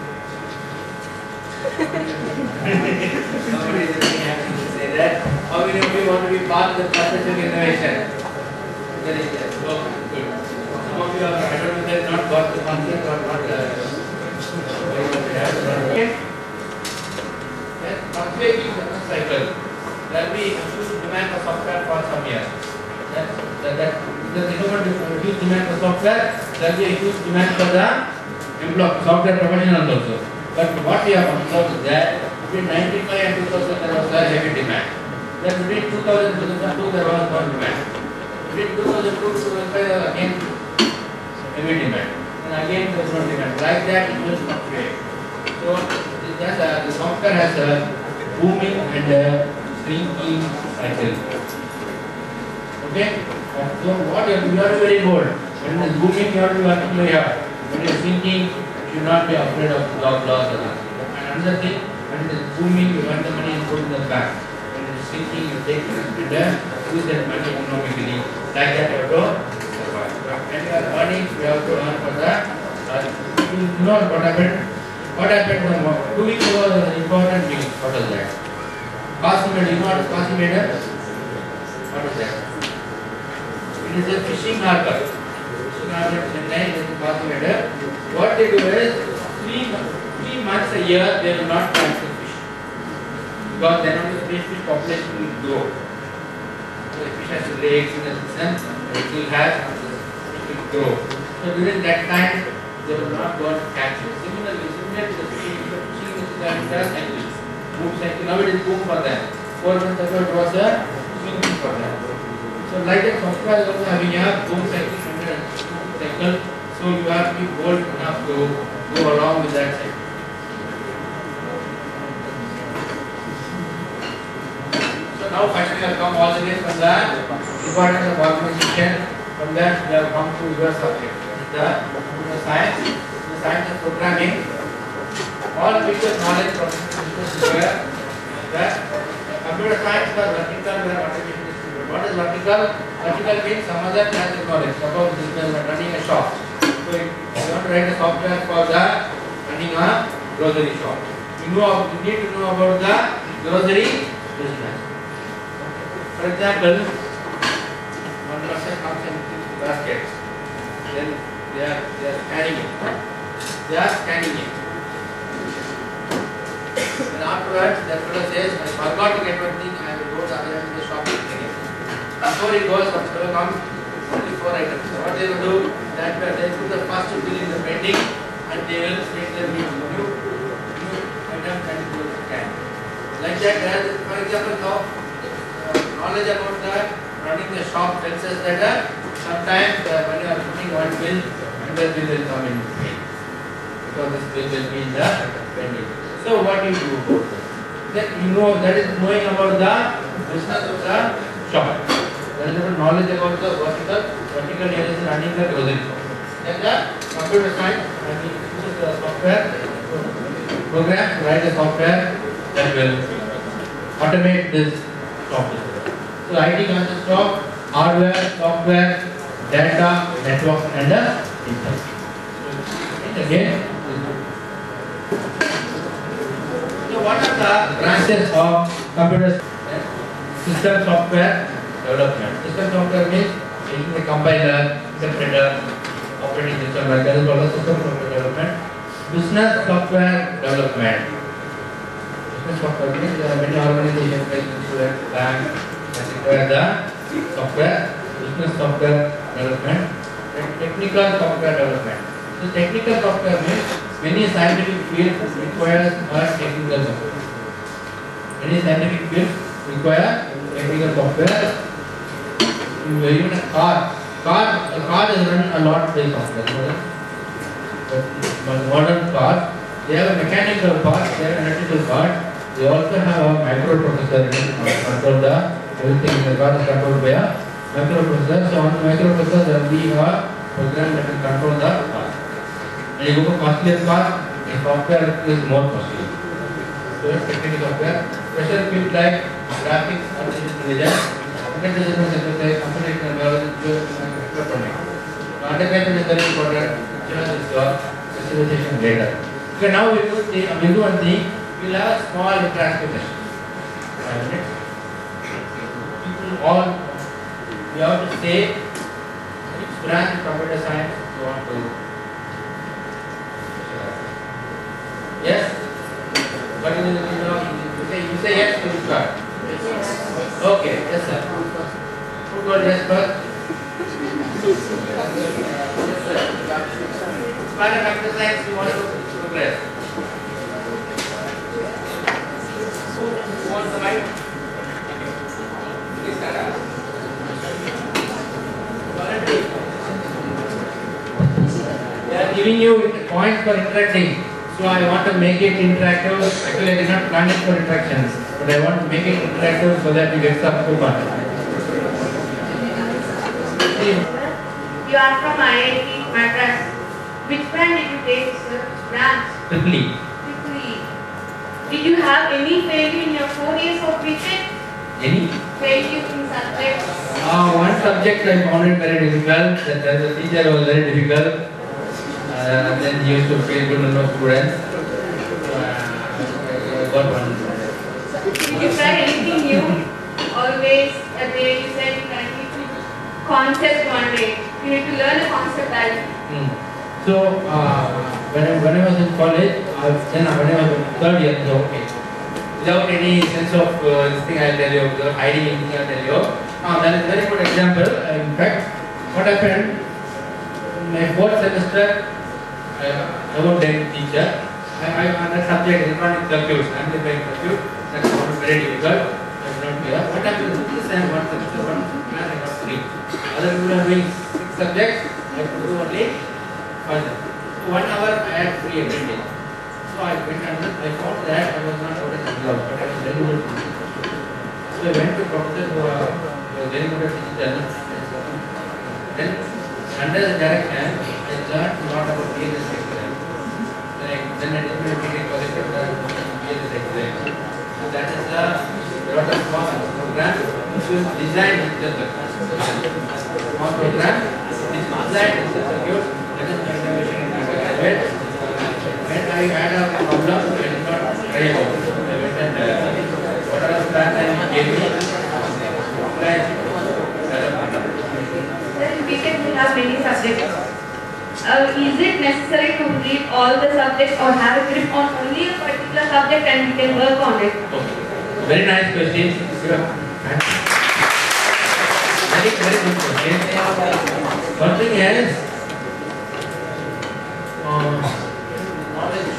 Somebody is very happy to say that. How many of you want to be part of the process of innovation? Very good. Oh, good. Some of you are, I don't know if they have not got the concept or not. Okay. Then, fluctuating business cycle. There will be a huge demand for software for some years. That, that, that, because you know what a huge demand for software, there will be a huge demand for the employee, software professionals also. But what we have observed is that between ninety-five and two thousand there was a heavy demand. Then between two thousand and two thousand two there was no demand. Between two thousand two to two thousand five there was again heavy demand. And again there was no demand. Like that it will fluctuate. So just, uh, the software has a booming and a shrinking cycle. Okay? So what you have to be very bold. When it is booming you have to be working very hard. When it is shrinking you should not be afraid of job loss or nothing. And another thing, when it is booming you earn the money and put in the bank. When it is shrinking you take it and use that money economically. Like that you have to survive. When you are earning you have to earn for that. Uh, you know what happened? What happened two weeks ago was an important news. What was that? Casimeter, you know what is Casimeter? What is that? It is a fishing harbor. Fishing harbor in Chennai, it is Casimeter. What they do is, three, three months a year they will not catch the fish. Because then only the fish, fish population will grow. So the fish has to lay eggs in the season, it will have, it will grow. So during that time, they will not go and catch it. Similarly, similar to the fishing, the fishing is the entire cycle. Boom cycle, now it is boom for them. Four months ago it was a swinging for them. So like that software is also having a boom cycle and a cycle. So you have to be bold enough to go along with that cycle. So now finally we have come all the way from the importance of organization. From that we have come to your subject. The computer science, the science of programming. All business knowledge from business is where the computer science was vertical where automation is good. What is vertical? Vertical means some other branch of knowledge. Suppose this is running a shop. So if you want to write a software for the running a grocery shop. You know, you need to know about the grocery business. For example, one person comes and picks baskets. Then they are they are carrying it. they are scanning it. And afterwards, that fellow says, I forgot to get one thing, I will go to the other end of the shop and get it. Before he goes, whatever comes, only four items. So what they will do, that they put the first bill in the pending and they will state their new, new, new items and they will scan. Like that, there is, for example, now, uh, knowledge about the running the shop tells us that uh, sometimes uh, when you are putting one bill, another bill will come in between. Because this bill will be in the pending. So what do you do about that? Then you know, that is knowing about the business of the shop. There is a knowledge about the vertical, vertical here is running the grocery shop. Then the computer science, I mean, use the software program to write a software that will automate this software. So I T consists of hardware, software, data, network, and the internet. Again, so what are the branches of computer system software development? System software means taking the compiler, interpreter, operating system, like that is called system software development. Business software development. Business software means there are many organizations like insurance, bank, that require the software. Business software development and technical software development. So technical software means many scientific fields requires a technical software. Many scientific fields require technical software. Even a car, car, a car is run a lot by software. But modern cars, they have a mechanical part, they have an electrical part. They also have a microprocessor in it, control the everything in the car is controlled by a microprocessor. So on the microprocessor there will be a program that will control the car. When you go for costlier car, the software is more costly. So technical software, special fields like graphics, artificial intelligence, computer synthesis, computational biology, electronics. Undergraduate is very important. This is your specialization later. Okay, now we will see, we do one thing. We will have a small interactive session. Five minutes. People all, we have to say which branch of computer science you want to. Yes? What is it? You say, you say yes to which one? Yes. Okay, yes sir. Who got yes first? Yes sir. Part of computer science you want to progress. Who wants the mic? Please start up. They are giving you points for interacting. So I want to make it interactive. Actually, I did not plan it for interactions, but I want to make it interactive so that you get some coupon. You are from I I T Madras. Which brand did you take, sir? Which branch? Triple E. Triple E. Did you have any failure in your four years of B Tech? Any? Failure in subjects? Uh, one subject I found it very difficult. That the teacher was very difficult. Uh, and then he used to fail good number of students. Uh, I got one. Did you try anything new? Always a day you said you can teach me concept one day. You need to learn a concept that. Hmm. So uh, when I, when I was in college, I, then when I was in third year, so okay. Without any sense of uh, this thing, I'll tell you. Without hiding anything, I'll tell you. Now that is a very good example. Uh, in fact, what happened in my fourth semester. I, I was a teacher. I, I on that subject electronic circuits, amplifying circuit. That was very difficult. I did not clear. What happened is this time one semester, one class I got three. Other people are doing six subjects. I could do only five. So one hour I had free every day. So I went and I found that I was not able to result, but I was very good. So I went to professor who was very good at teaching. Then under the direction, I learned a lot about V L S exam. Like, then I did my degree project on the V L S exam. So that is a lot of small program which was designed digital circuit. Small program which designed digital circuit. That is my intervention in undergraduate. When I had a problem, I did not try about it. I went and uh, what are the plans I gave me? Applied development. Sir, in B Tech we have many subjects. Uh, is it necessary to read all the subjects or have a grip on only a particular subject and we can work on it? Okay. Very nice question. Very, very good question. One thing is, uh, knowledge.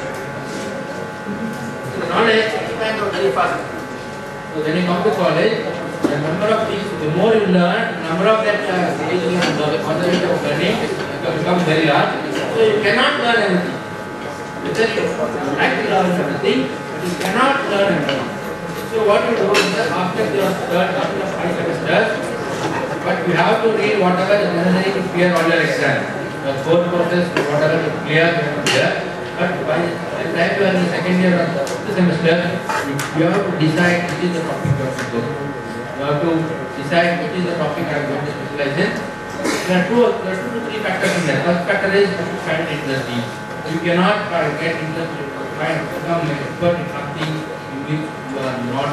The knowledge expands very fast. So when you come to college, the number of things, the more you learn, the number of that uh, stages and the concept of learning becomes very large. So you cannot learn everything. Because you like to learn everything, but you cannot learn everything. So what you do is that after your third, after your five semesters, but you have to read whatever is necessary to clear all your exams. The four courses, whatever you clear, you have to clear. But by the time you are in the second year or the semester, you, you have to decide which is the topic you have to go. You have to decide which is the topic I am going to specialize in. There are two, there are two to three factors in there. First factor is to find interest in. You cannot uh, get interest in find become an expert in something in which you are not.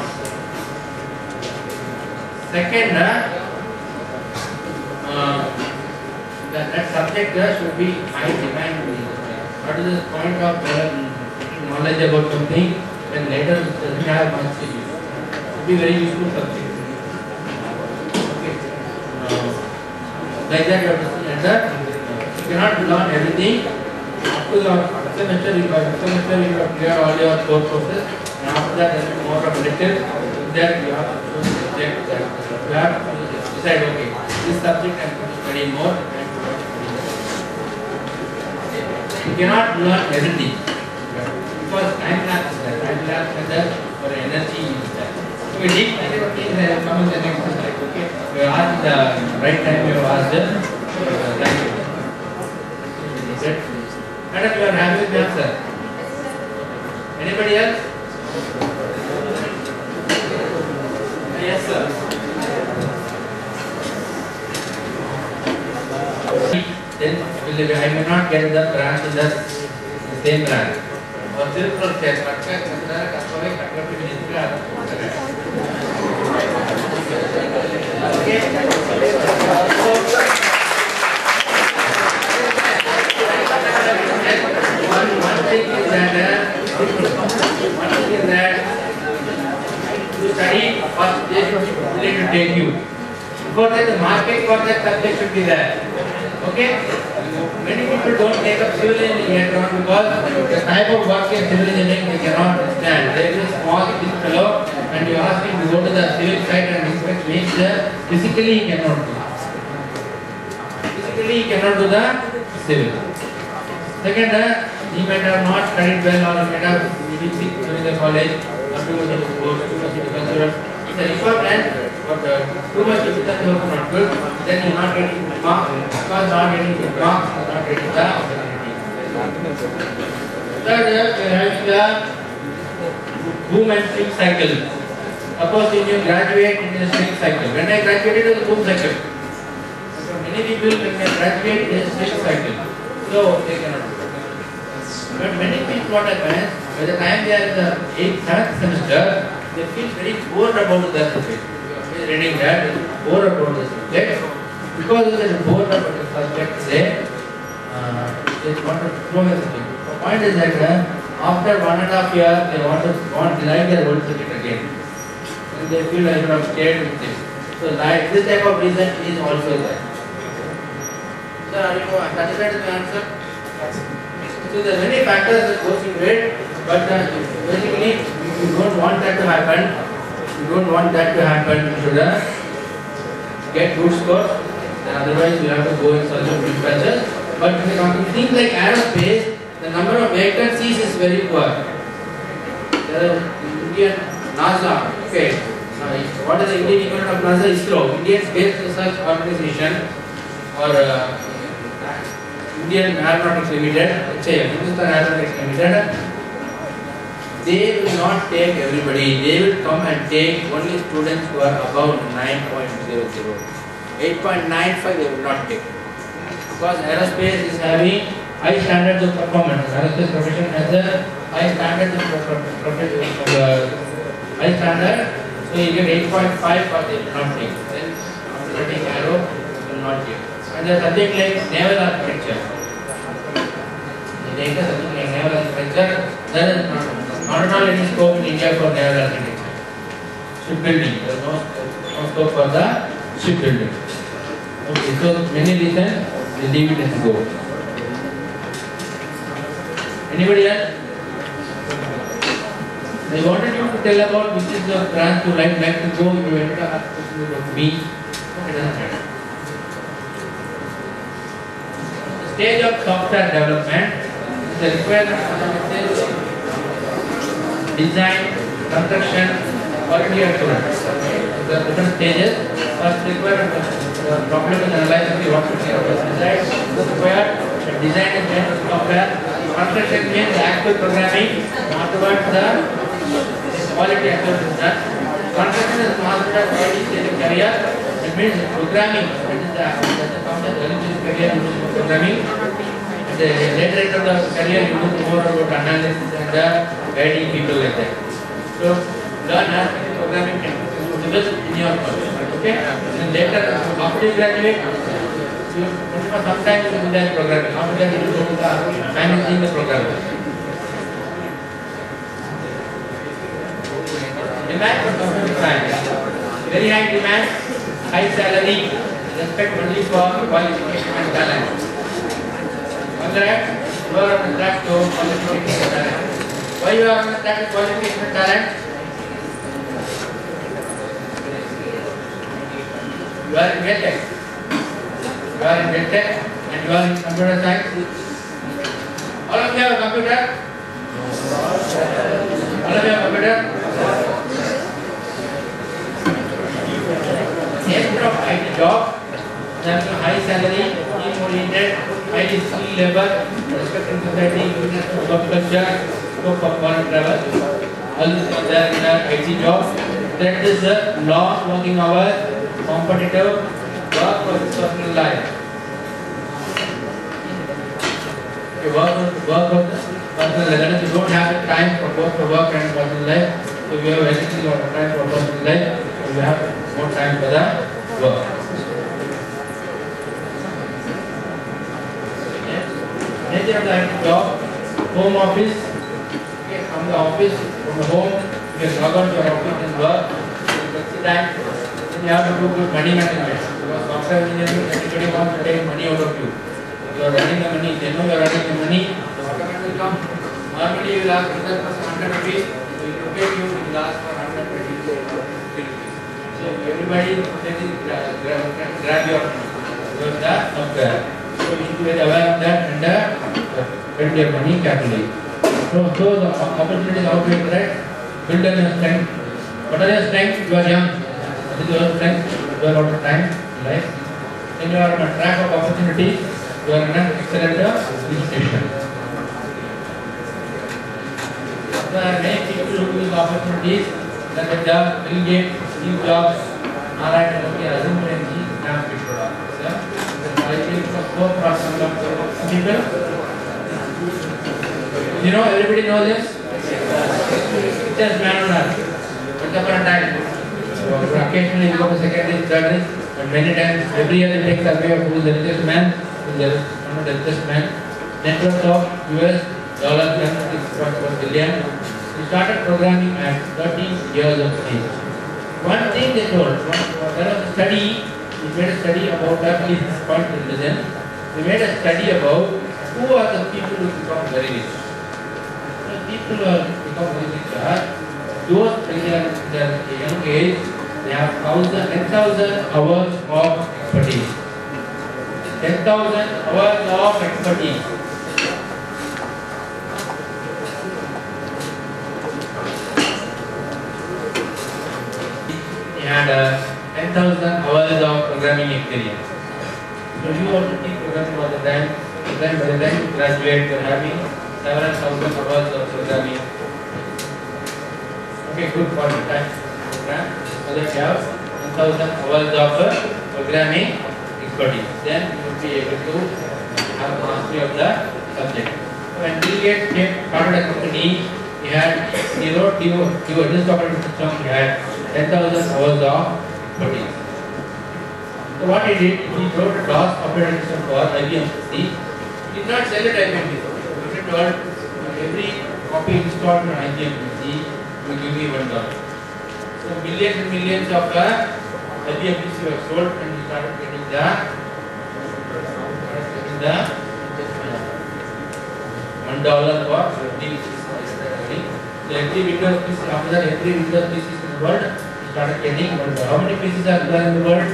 Second, uh, uh, that, that subject uh, should be high demand. What is the point of uh, knowledge about something when later it doesn't have much use? It will be very useful subject. Okay. Uh, like that you have to see. And that you cannot learn everything. Up to the semester, you have semester you have clear all your core courses, and after that there is more of electives. That you have to subject that you have to decide. Okay, this subject I am going to study more. You cannot learn everything because time lapse is there. Time lapse method for energy is there. So we deep dive on things that come in the next slide. Okay, we asked the right time. We have asked the right. Madam, you are happy with the answer? Anybody else? Yes, sir. Then I may not get the branch in the same branch. Or still for check, but check, but there are customers that have been in the okay. One, one thing is that, uh, one thing is that to study first they should be willing to take you. Before that, the market for that subject should be there. Okay? Many people don't take up civil engineering yet because the type of work in civil engineering they cannot understand. There is a small big fellow and you ask him to go to the civil site and inspect things there, physically he cannot do. Physically he cannot do the civil. Second, uh, he might have not studied well or he might have been sick during the college or too much of sports, too much of culture. It's an important, but uh, too much of that is not good. Then you are not getting marks, because not getting the marks, you are not getting the opportunity. Third, uh, we are having the boom and swing cycle. Suppose when you graduate in the swing cycle. When I graduated, it was a boom cycle. Many people, when they graduate, it is a swing cycle. So they cannot do it. But many people, what happens, by the time they are in the eighth, seventh semester, they feel very bored about the subject. Reading that, they are bored about the subject. Because they are bored about the subject, they, uh, they want to throw the subject. The point is that uh, after one and a half year, they want to want to like their old subject again. And they feel like they have stayed with it. So like this type of reason is also there. Sir, are you satisfied with the answer? So there are many factors that goes into it, but uh, basically you don't want that to happen. You don't want that to happen. You should uh, get good scores. Otherwise, you have to go in search of dispatches. But when it comes to things like aerospace, the number of vacancies is very poor. There are Indian NASA. Okay, uh, what is the Indian equivalent of NASA? ISRO, Indian Space Research Organization, or uh, Indian Aeronautics Limited, let's say Hindustan Aeronautics Limited, they will not take everybody. They will come and take only students who are above nine point zero zero. eight point nine five they will not take. Because aerospace is having high standards of performance. Aerospace profession has a high standards of profession, uh, high standard. So you get eight point five but they will not take. Then after getting aero, they will not take. And the subject like naval architecture. They take a subject like There, there is not, not at all any scope in India for naval architecture. Shipbuilding, there is no, no scope for the shipbuilding. Okay, so many reasons, we leave it as go. Anybody else? I wanted you to tell about which is the branch you like, like to go, you went to ask about me, it doesn't matter. Stage of software development is the requirement for design, construction, quality assurance. The different stages. First requirement the problem is analyzed what to see about design. Required design and then software. Construction means the actual programming. Afterwards the quality assurance is done. Construction is mastered at early stage of career. It means programming. That is the that is found as early stage of career programming. The later end of the career you do more about analysis and the guiding people like that. So learn as programming can be possible in your course. Okay? And later after you graduate, you for some time you will do that programming. After that you will go to the managing the programming. Demand for computer science. Very high demand, high salary, respect only for qualification and talent. On the right, you are on the track to qualification and talent. Why you are on the track to qualification and talent? You are in GenTech. You are in GenTech and you are in computer science. All of you have a computer? All of you have a computer? Instead of I T job, there is a high salary, team-oriented, highly skilled labor, respect in society, goodness of work culture, scope for foreign travel. All this is there in the I T job. That is the long working hours, competitive, work versus personal life. You work with work with personal life. That is, you don't have the time for both for work and personal life. So you have anything or time for personal life. So you have more time for the work. Nature of the I T job, home office. Okay, from the office, from the home, you can log on to your office and work. You time. Then you have to do good money management. Because software engineering, everybody wants to take money out of you. You are running the money, they know you are running the money, the automatic will come. Normally you will ask for one hundred rupees, so you will pay you, you will ask for one hundred twenty rupees. So everybody will grab your money. The software. So you should be aware of that and uh, spend your money carefully. So, so the opportunity is out there, right? Build on your strength. What are your strengths? You are young. What is your strength? You are out of time in life. Then you are on a track of opportunity. You are in an excellent institution. There are many people who use opportunities. Like the job, Bill Gates, Steve Jobs, Narayan Murthy, Azim Premji, Ram Kishore. I think for four percent of people. You know, everybody knows this. Richest man on earth. Once upon a time. So occasionally you go to secondary, third, and many times every year they take survey of who is the richest man, who is the one of the richest man. Net worth of U S dollar six point four billion. He started programming at thirteen years of age. One thing they told, there was a study. We made a study about that, please point to listen. We made a study about who are the people who become very rich. The people who are become very rich are those when they are at a young age, they have ten thousand hours of expertise. ten thousand hours of expertise. And uh, ten thousand hours of programming experience. So you also keep programming all the time. Then by the time you graduate, you are having several thousand hours of programming. Okay, good for the time program. So that you have ten thousand hours of programming expertise. Then you will be able to have mastery of the subject. So when Bill Gates started a company, he had he wrote he wrote this operating system. He had ten thousand hours of expertise. So what he did, he wrote a DOS operating system for I B M P C. He did not sell it I B M P C. He told every be installed on I B M P C, you give me one dollar. So millions and millions of the I B M P C were sold, and you started getting the getting the one dollar for every piece. So every Windows P C, after that every Windows P C in the world, you started getting one dollar. How many P Cs are there in the world?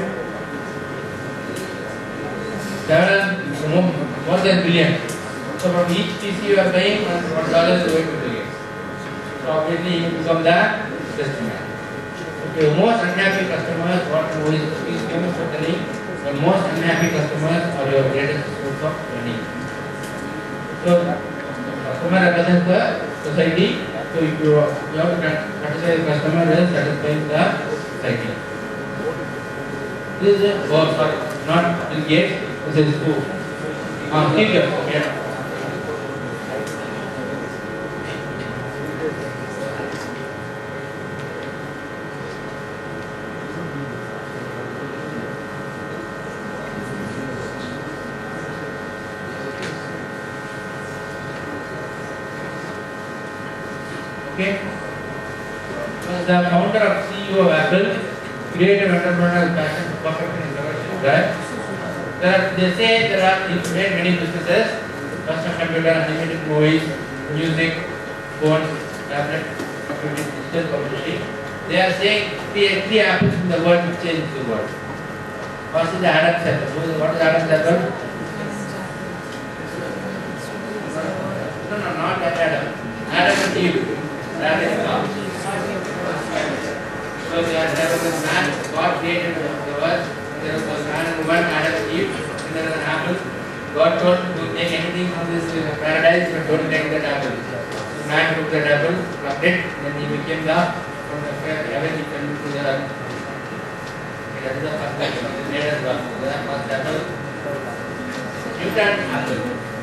Seven, more, more than billion. So from each P C you are paying one dollar is going to billion. So obviously you become the customer. Okay, most unhappy customers, what is is famous for telling, the most unhappy customers are your greatest source of earning. So customer represents the society. So if you, you have to satisfy the customer, then satisfying the society. This is a, oh sorry, not Bill Gates. This is who? Ah, Steve Jobs. Yeah. Okay. Was the founder of C E O of Apple, creative entrepreneurial passion, perfect and introversion guy. There are, they say there are he made many businesses: custom computer, animated movies, music, phones, tablet, computing, digital publishing. They are saying three, three apples in the world will change the world. First is the Adam's apple. What is Adam's apple? No, no, not that Adam. Adam and Eve. That is God. So there was a man, God created the world. There was a man and woman, Adam and Eve, and there was an apple. God told to take anything from this paradise, but don't take that apple. So man took that apple, plucked it, then he became the, from the heaven he came to the earth. That is the first apple. He made us God. The first apple. Newton apple.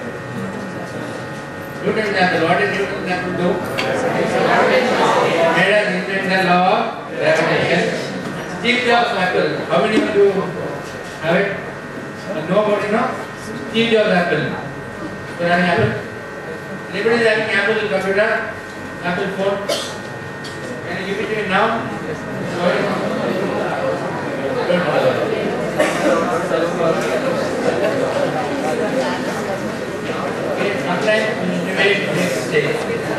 Newton's apple. What did Newton's apple do? Made us invent the law of gravitation. Steve Jobs apple. How many of you have it? Nobody, no? Steve Jobs apple. You are having apple? Anybody is having apple computer? Apple phone? Can you give it to me now? Sorry. Don't bother. Okay, sometimes you may make mistakes.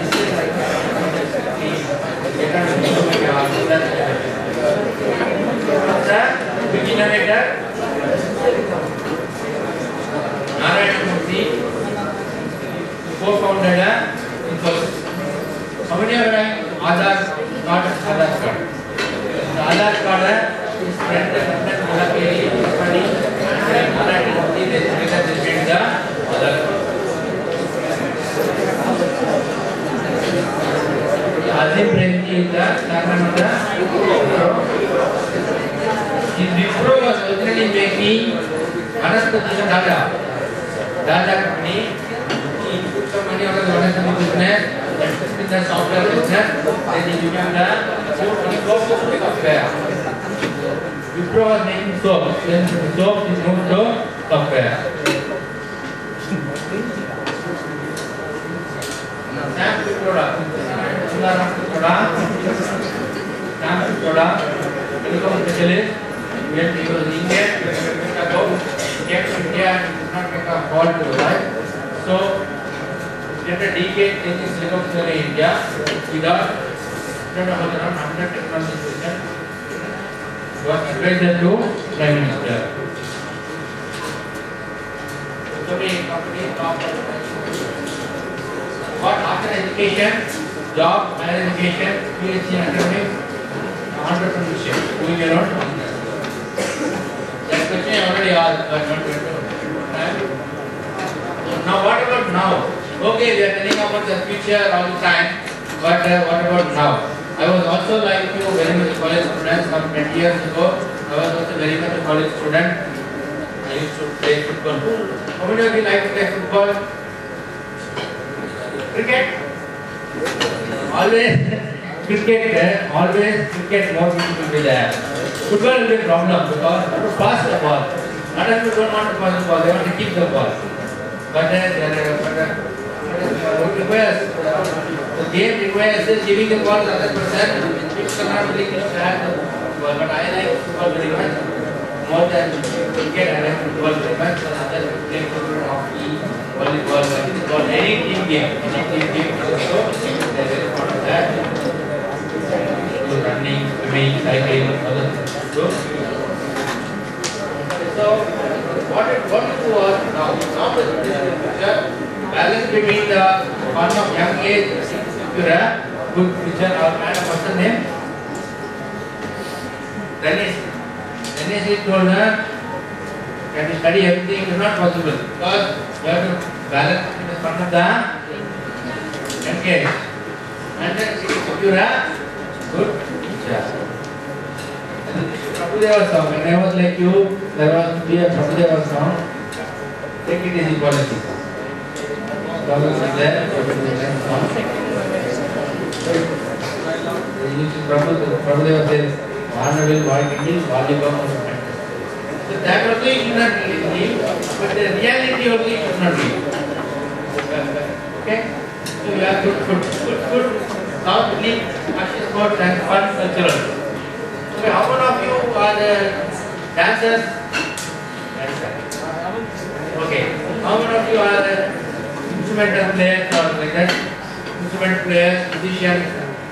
Big innovator, Narayana Murthy, co-founded Infosys. How many are having Aadhaar card? Aadhaar card. The Aadhaar card is friend and Mulakeri, Padi, and Narayana Murthy. They together they made the Aadhaar card. Azim Premji is the chairman of the Wipro. Wipro was originally making Anantha Dada, Dada company. He put some money out of the Anantha business, invested in the software business, then he became the soap software. Wipro was making soap, then soap is moved to software. Sam Pitroda, Sundaram Pitroda, Sam Pitroda, telecom specialist. He was Indian, he was came to India and did not make a call to life. So, after a decade in Silicon Valley, India, without around one hundred technology solutions, was advisor to Prime Minister. So, many companies top what after education, job, higher education, PhD in academics, entrepreneurship, doing your own business. That question I already asked, but not going to time. Now what about now? Okay, we are telling about the future all the time, but uh, what about now? I was also like you, very much a college student. Some twenty years ago, I was also very much a college student. I used to play football. How many of you like to play football? Cricket? Always cricket, always cricket more people will be there. Football will be a problem because you have to pass the ball. Not that people don't want to pass the ball, they want to keep the ball. But uh, but, uh, but uh, it requires the game requires just giving the ball to the other person. People are not willing to share the ball, but I like football very much. More than cricket, I like football very much. And others play football, hockey, volleyball, volleyball, any team game, any team game. So they're very fond of that. So running, swimming, cycling, other things. So what it what it was now now the picture balance between the fun of young age, if you're a good teacher or man, a person name Dennis. Dennis is told her can you study everything? It is not possible because you have to balance between the fun of the young age and then if you're a good teacher. Prabhudeva song, when I was like you, there was to be a Prabhudeva song. Take it easy policy. Song is there, Prabhudeva song. Prabhudeva says, Vana will walk in this, Vallabha will enter. So that also you should not leave, but the reality also you should not leave. Okay? So you have good food, good food, South League, action sports and fun cultural. Okay, how many of you are the dancers? Okay, how many of you are the instrumental players or like that? Instrument players, musicians?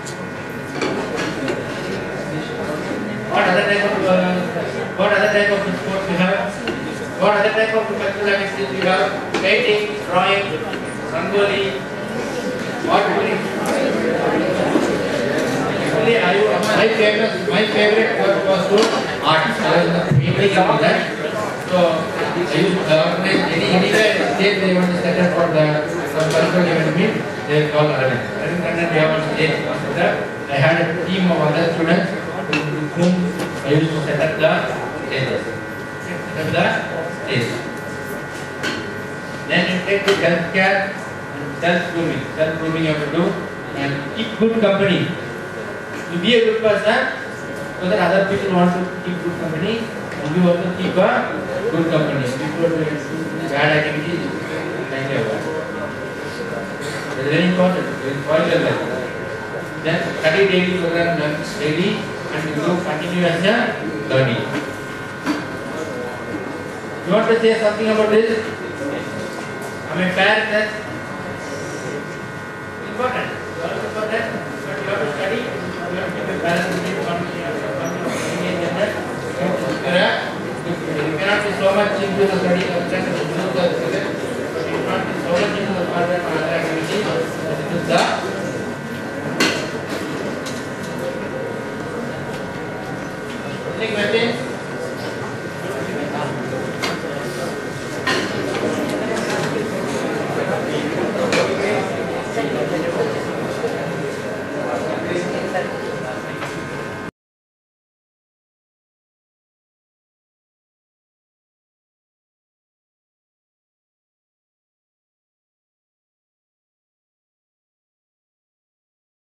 What other type of uh, what other type of sports you have? What other type of cultural activities you have? Painting, drawing, rangoli, what doing? Actually, I, my favorite, my favorite work was to art. I was painting and that. So I used to organize any anywhere state they want to set up for the some cultural event meet. They call Aravind. Aravind and they have a stage after that. I had a team of other students with whom I used to set up the stages. Set up the stage. Then you take the healthcare and self-grooming. Self-grooming you have to do and keep good company. To be a good person, so that other people want to keep good company, and you also keep a good company. People do bad activities, like that. It is very important. It will spoil your life. Then study daily program, learn daily, and you will continue as a learning. You want to say something about this? I mean, fair that